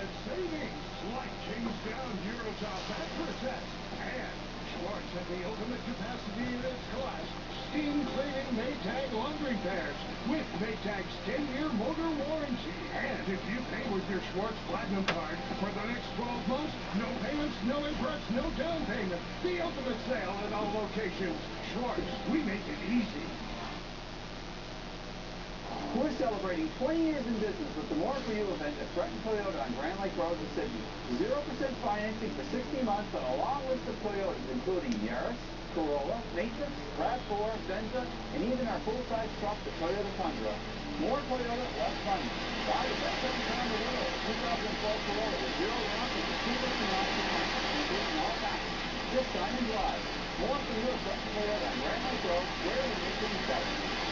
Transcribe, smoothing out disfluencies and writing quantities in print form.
ultimate savings, like change down Eurotop mattress sets, and Schwartz has the ultimate capacity in its class, steam cleaning Maytag laundry pairs with Maytag's 10-year motor warranty. And if you pay with your Schwartz Platinum card for the next 12 months, no payments, no interest, no down payment. The ultimate sale at all locations. Schwartz, we make it easy. We're celebrating 20 years in business with the More For You event at Breton Toyota on Grand Lake Road in Sydney. 0% financing for 60 months on a long list of Toyotas, including Yaris, Corolla, Matrix, RAV4, Venza, and even our full-size truck, the Toyota Tundra. More Toyota, less money. Buy the best every car in the world. 2012 Corolla with 0 down and the cheapest in option money, including all taxes. This time in July. More For You at Breton Toyota on Grand Lake Road, where the mission starts.